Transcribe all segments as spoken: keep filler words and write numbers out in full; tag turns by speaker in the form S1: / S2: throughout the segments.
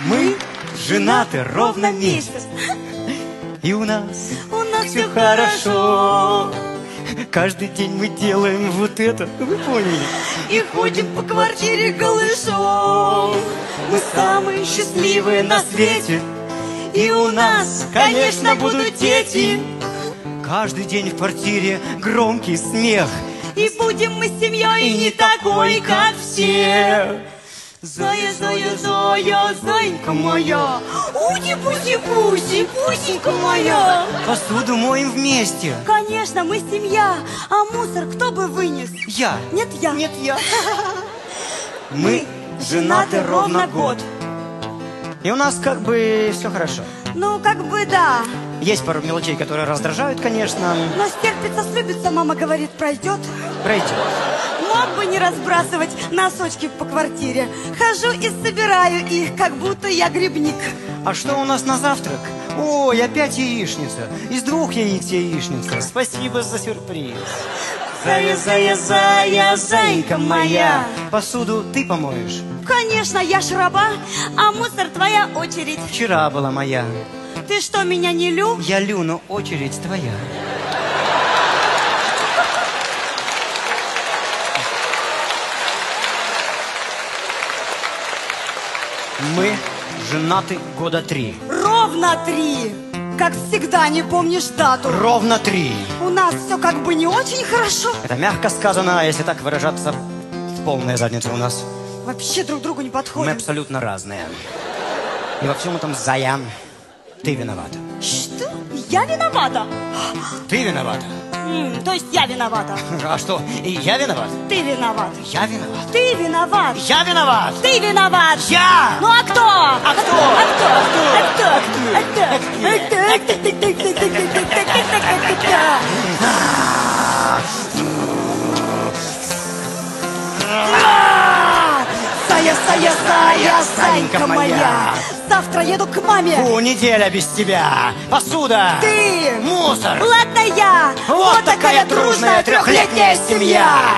S1: Мы женаты ровно месяц, и у нас,
S2: у нас
S1: все хорошо. Каждый день мы делаем вот это, вы поняли?
S2: И ходим по квартире голышом.
S1: Мы самые счастливые на свете, и у нас, конечно, будут дети. Каждый день в квартире громкий смех,
S2: и будем мы с семьей
S1: и не такой, как все.
S2: Зая, зая, зая, зайка моя, уди-пуси-пуси, пусенька моя.
S1: Посуду моем вместе.
S2: Конечно, мы семья, а мусор кто бы вынес?
S1: Я.
S2: Нет, я.
S1: Нет, я. Мы женаты ровно год, и у нас как бы все хорошо.
S2: Ну, как бы да.
S1: Есть пару мелочей, которые раздражают, конечно.
S2: Но стерпится, слюбится, мама говорит, пройдет.
S1: Пройдет.
S2: Мог бы не разбрасывать носочки по квартире. Хожу и собираю их, как будто я грибник.
S1: А что у нас на завтрак? Ой, опять яичница. Из двух яиц яичница. Спасибо за сюрприз. Зая, зая, зая, зайка моя. Посуду ты помоешь?
S2: Конечно, я ж раба, а мусор твоя очередь.
S1: Вчера была моя.
S2: Ты что, меня не лю?
S1: Я лю, но очередь твоя. Мы женаты года три.
S2: Ровно три. Как всегда, не помнишь дату.
S1: Ровно три.
S2: У нас все как бы не очень хорошо.
S1: Это мягко сказано, а если так выражаться, полная задница у нас.
S2: Вообще друг другу не подходим.
S1: Мы абсолютно разные. И во всем этом, Зая, ты виновата.
S2: Что? Я виновата?
S1: Ты виновата.
S2: М, то есть я виновата.
S1: А что, и я виноват?
S2: Ты виноват.
S1: Я виноват.
S2: Ты виноват.
S1: Я виноват.
S2: Ты виноват.
S1: Я!
S2: Ну а кто?
S1: А кто?
S2: А кто? А кто? А кто? А кто? А Зая, зая, зая, зайка моя. Завтра еду к маме.
S1: Фу, неделя без тебя. Посуда.
S2: Ты.
S1: Мусор.
S2: Ладно я.
S1: Вот, вот такая дружная трехлетняя семья.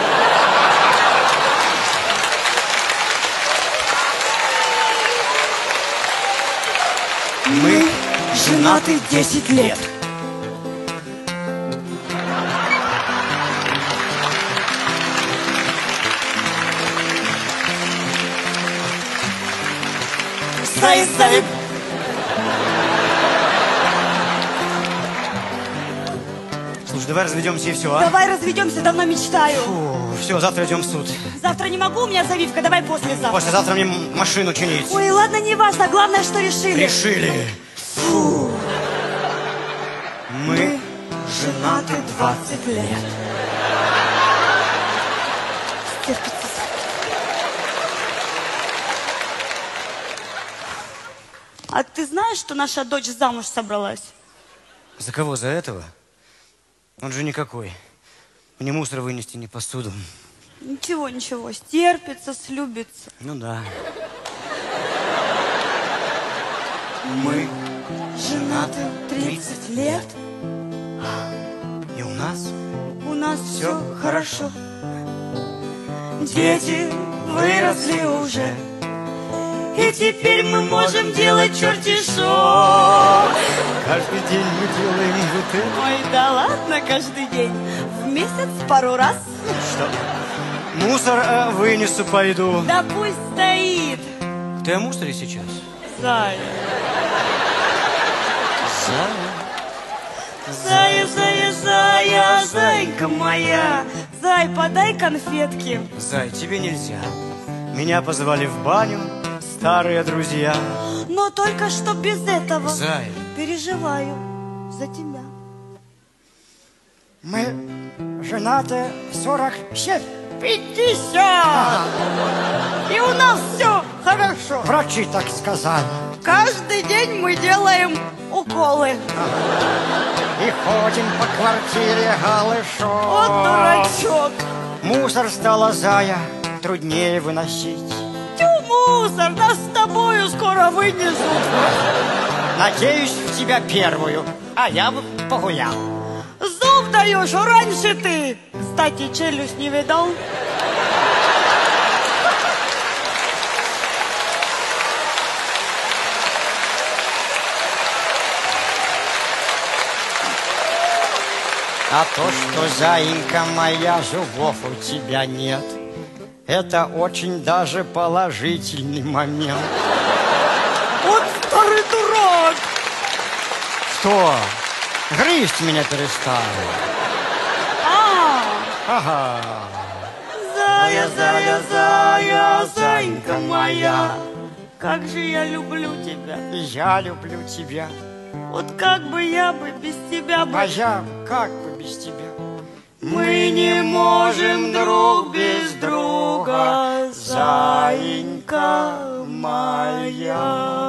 S1: Мы женаты десять лет. Зай, зай. Слушай, давай разведемся и все, а?
S2: Давай разведемся, давно мечтаю.
S1: Фу, все, завтра идем в суд.
S2: Завтра не могу, у меня завивка, давай послезавтра.
S1: Послезавтра мне машину чинить.
S2: Ой, ладно, не важно, главное, что решили.
S1: Решили. Фу. Мы женаты двадцать лет.
S2: Стерпится. А ты знаешь, что наша дочь замуж собралась?
S1: За кого? За этого? Он же никакой. Ни мусор вынести, ни посуду.
S2: Ничего, ничего, стерпится, слюбится.
S1: Ну да. Мы женаты тридцать лет. И у нас
S2: У нас все хорошо.
S1: дети выросли уже. И теперь мы можем делать черти шо. Каждый день мы делаем вот это.
S2: Ой, да ладно, каждый день. В месяц пару раз.
S1: Что? Мусор э, вынесу, пойду.
S2: Да пусть стоит.
S1: Ты о мусоре сейчас?
S2: Зая.
S1: Зая.
S2: Зая, зая, зая, зайка моя. Зай, подай конфетки.
S1: Зай, тебе нельзя. Меня позвали в баню старые друзья.
S2: Но только что без этого.
S1: Зай.
S2: Переживаю за тебя.
S3: Мы женаты сорок семь.
S2: пятьдесят! И у нас все хорошо.
S3: Врачи так сказали.
S2: Каждый день мы делаем уколы.
S3: И ходим по квартире голышом.
S2: Вот дурачок.
S3: Мусор стало, Зая, труднее выносить.
S2: Тю, мусор, нас с тобою скоро вынесут.
S3: Надеюсь, в тебя первую, а я бы погулял.
S2: Зуб даешь, а раньше ты. Кстати, челюсть не видал?
S3: А то, что, заинька моя, зубов у тебя нет, это очень даже положительный момент.
S2: Вот старый дурак.
S3: Что? Грызть меня перестал?
S2: А,
S3: Ага.
S2: зая, зая, зая, зайка моя, как же я люблю тебя.
S3: И я люблю тебя.
S2: Вот как бы я бы без тебя бы...
S3: А я как бы без тебя?
S2: Мы не можем друг без друга, зайка моя.